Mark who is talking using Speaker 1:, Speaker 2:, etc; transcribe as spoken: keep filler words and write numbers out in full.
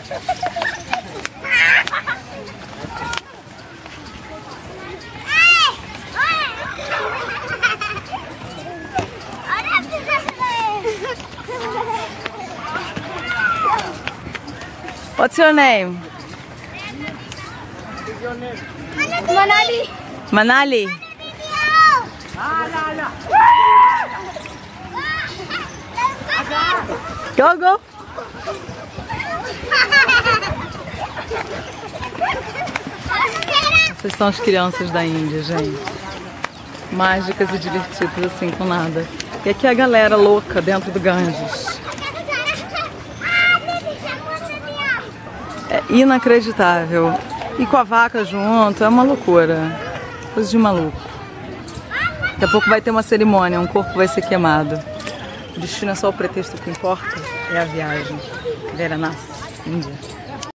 Speaker 1: What's your name?
Speaker 2: Manali.
Speaker 1: Manali. Go, go. Essas são as crianças da Índia, gente. Mágicas e divertidas assim com nada. E aqui é a galera louca dentro do Ganges. É inacreditável. E com a vaca junto, é uma loucura. Coisa de maluco. Daqui a pouco vai ter uma cerimônia, um corpo vai ser queimado. O destino é só o pretexto, que importa é a viagem. Varanasi, Índia.